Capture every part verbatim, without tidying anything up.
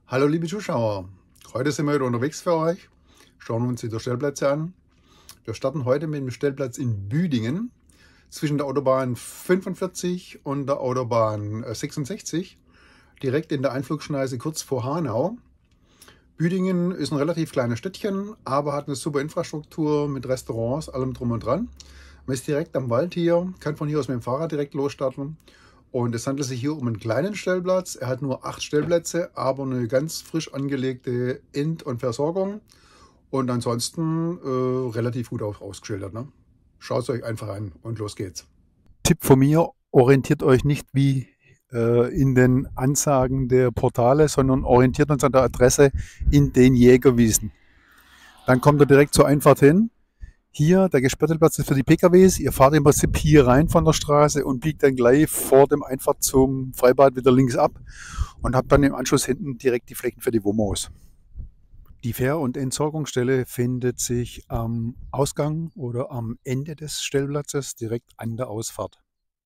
Hallo liebe Zuschauer, heute sind wir wieder unterwegs für euch, schauen uns wieder Stellplätze an. Wir starten heute mit dem Stellplatz in Büdingen zwischen der Autobahn fünfundvierzig und der Autobahn sechsundsechzig, direkt in der Einflugschneise kurz vor Hanau. Büdingen ist ein relativ kleines Städtchen, aber hat eine super Infrastruktur mit Restaurants, allem drum und dran. Man ist direkt am Wald hier, kann von hier aus mit dem Fahrrad direkt losstarten. Und es handelt sich hier um einen kleinen Stellplatz. Er hat nur acht Stellplätze, aber eine ganz frisch angelegte End- und Versorgung. Und ansonsten äh, relativ gut ausgeschildert. Ne? Schaut es euch einfach an und los geht's. Tipp von mir, orientiert euch nicht wie äh, in den Ansagen der Portale, sondern orientiert uns an der Adresse in den Jägerwiesen. Dann kommt ihr direkt zur Einfahrt hin. Hier, der gesperrte Platz ist für die P K Ws. Ihr fahrt im Prinzip hier rein von der Straße und biegt dann gleich vor dem Einfahrt zum Freibad wieder links ab und habt dann im Anschluss hinten direkt die Flächen für die Womos. Die Fähr- und Entsorgungsstelle findet sich am Ausgang oder am Ende des Stellplatzes direkt an der Ausfahrt.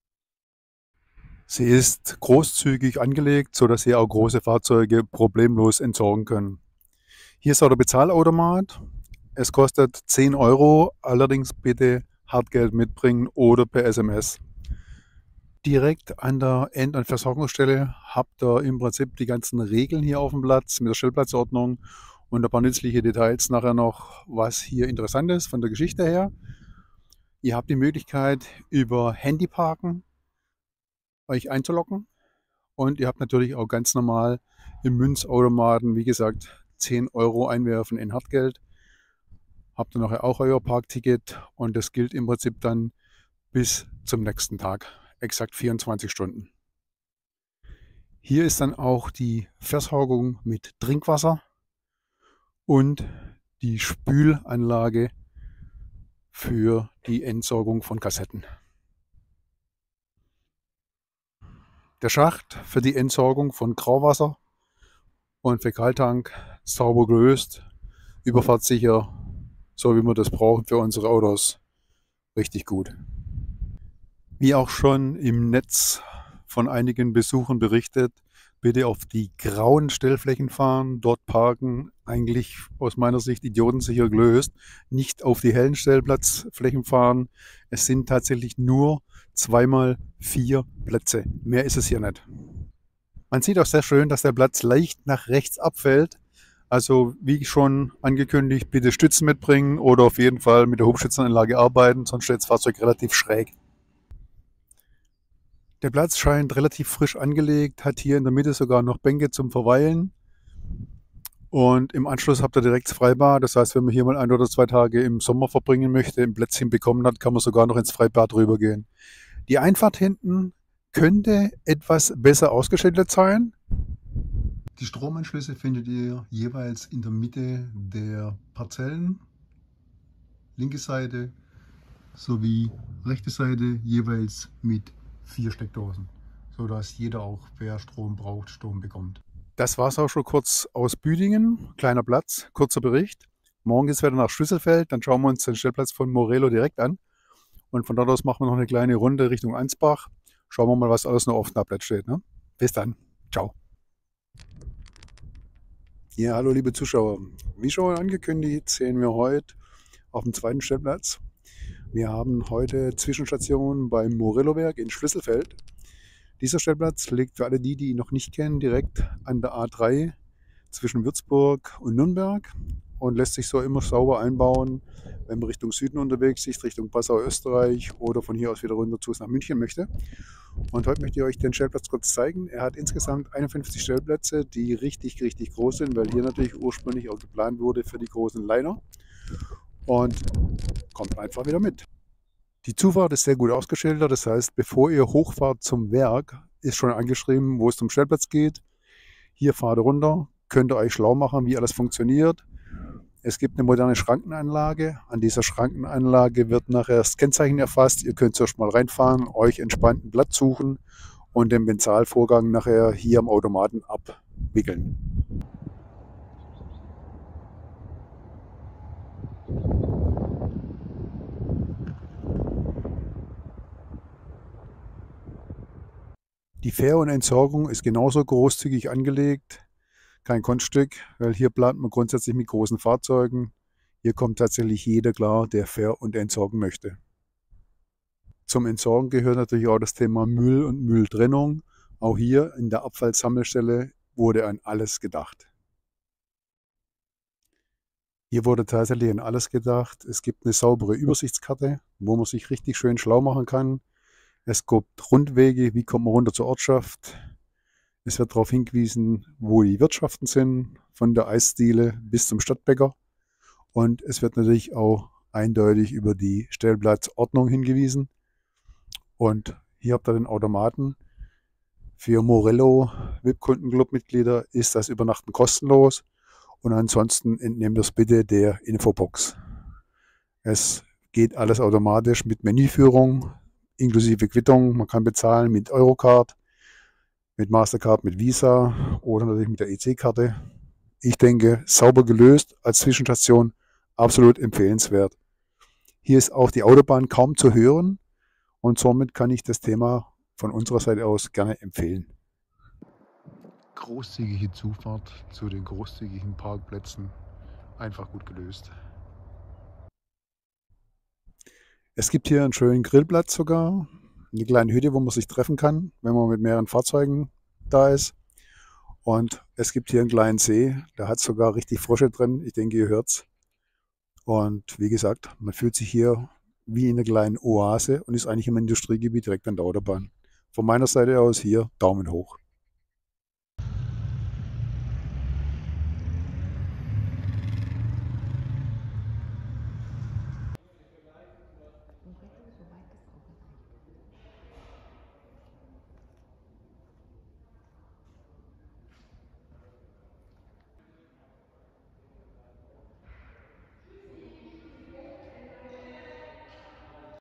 Sie ist großzügig angelegt, sodass Sie auch große Fahrzeuge problemlos entsorgen können. Hier ist auch der Bezahlautomat. Es kostet zehn Euro, allerdings bitte Hartgeld mitbringen oder per S M S. Direkt an der End- und Versorgungsstelle habt ihr im Prinzip die ganzen Regeln hier auf dem Platz mit der Stellplatzordnung und ein paar nützliche Details nachher noch, was hier interessant ist von der Geschichte her. Ihr habt die Möglichkeit, über Handyparken euch einzuloggen und ihr habt natürlich auch ganz normal im Münzautomaten, wie gesagt, zehn Euro einwerfen in Hartgeld. Habt ihr nachher auch euer Parkticket und das gilt im Prinzip dann bis zum nächsten Tag, exakt vierundzwanzig Stunden. Hier ist dann auch die Versorgung mit Trinkwasser und die Spülanlage für die Entsorgung von Kassetten. Der Schacht für die Entsorgung von Grauwasser und Fäkaltank sauber gelöst, überfahrtssicher, so wie wir das brauchen für unsere Autos. Richtig gut. Wie auch schon im Netz von einigen Besuchern berichtet, bitte auf die grauen Stellflächen fahren, dort parken, eigentlich aus meiner Sicht idiotensicher gelöst, nicht auf die hellen Stellplatzflächen fahren. Es sind tatsächlich nur zweimal vier Plätze, mehr ist es hier nicht. Man sieht auch sehr schön, dass der Platz leicht nach rechts abfällt. Also wie schon angekündigt, bitte Stützen mitbringen oder auf jeden Fall mit der Hubschützenanlage arbeiten, sonst steht das Fahrzeug relativ schräg. Der Platz scheint relativ frisch angelegt, hat hier in der Mitte sogar noch Bänke zum Verweilen. Und im Anschluss habt ihr direkt das Freibad. Das heißt, wenn man hier mal ein oder zwei Tage im Sommer verbringen möchte, ein Plätzchen bekommen hat, kann man sogar noch ins Freibad rübergehen. Die Einfahrt hinten könnte etwas besser ausgeschildert sein. Die Stromanschlüsse findet ihr jeweils in der Mitte der Parzellen. Linke Seite sowie rechte Seite jeweils mit vier Steckdosen, sodass jeder auch, wer Strom braucht, Strom bekommt. Das war es auch schon kurz aus Büdingen. Kleiner Platz, kurzer Bericht. Morgen geht es wieder nach Schlüsselfeld, dann schauen wir uns den Stellplatz von Morelo direkt an. Und von dort aus machen wir noch eine kleine Runde Richtung Ansbach. Schauen wir mal, was alles noch auf dem Tablet steht. Ne? Bis dann. Ciao. Ja, hallo liebe Zuschauer. Wie schon angekündigt, sehen wir heute auf dem zweiten Stellplatz. Wir haben heute Zwischenstation beim Morello-Werk in Schlüsselfeld. Dieser Stellplatz liegt für alle die, die ihn noch nicht kennen, direkt an der A drei zwischen Würzburg und Nürnberg und lässt sich so immer sauber einbauen, wenn man Richtung Süden unterwegs ist, Richtung Passau, Österreich oder von hier aus wieder runter zu uns nach München möchte. Und heute möchte ich euch den Stellplatz kurz zeigen. Er hat insgesamt einundfünfzig Stellplätze, die richtig, richtig groß sind, weil hier natürlich ursprünglich auch geplant wurde für die großen Liner. Und kommt einfach wieder mit. Die Zufahrt ist sehr gut ausgeschildert, das heißt, bevor ihr hochfahrt zum Werk, ist schon angeschrieben, wo es zum Stellplatz geht. Hier fahrt ihr runter, könnt ihr euch schlau machen, wie alles funktioniert. Es gibt eine moderne Schrankenanlage. An dieser Schrankenanlage wird nachher das Kennzeichen erfasst. Ihr könnt zuerst mal reinfahren, euch entspannt einen Platz suchen und den Bezahlvorgang nachher hier am Automaten abwickeln. Die Fähr- und Entsorgung ist genauso großzügig angelegt. kein Kunststück, weil hier plant man grundsätzlich mit großen Fahrzeugen. Hier kommt tatsächlich jeder klar, der ver- und entsorgen möchte. Zum Entsorgen gehört natürlich auch das Thema Müll und Mülltrennung. Auch hier in der Abfallsammelstelle wurde an alles gedacht. Hier wurde tatsächlich an alles gedacht. Es gibt eine saubere Übersichtskarte, wo man sich richtig schön schlau machen kann. Es gibt Rundwege, wie kommt man runter zur Ortschaft. Es wird darauf hingewiesen, wo die Wirtschaften sind, von der Eisdiele bis zum Stadtbäcker. Und es wird natürlich auch eindeutig über die Stellplatzordnung hingewiesen. Und hier habt ihr den Automaten. Für Morello V I P-Kundenclub-Mitglieder ist das Übernachten kostenlos. Und ansonsten entnehmt das bitte der Infobox. Es geht alles automatisch mit Menüführung, inklusive Quittung. Man kann bezahlen mit Eurocard, mit Mastercard, mit Visa oder natürlich mit der E C-Karte. Ich denke, sauber gelöst als Zwischenstation, absolut empfehlenswert. Hier ist auch die Autobahn kaum zu hören und somit kann ich das Thema von unserer Seite aus gerne empfehlen. Großzügige Zufahrt zu den großzügigen Parkplätzen, einfach gut gelöst. Es gibt hier einen schönen Grillplatz sogar, eine kleine Hütte, wo man sich treffen kann, wenn man mit mehreren Fahrzeugen da ist. Und es gibt hier einen kleinen See, der hat sogar richtig Frösche drin, ich denke, ihr hört's. Und wie gesagt, man fühlt sich hier wie in einer kleinen Oase und ist eigentlich im Industriegebiet direkt an der Autobahn. Von meiner Seite aus hier Daumen hoch.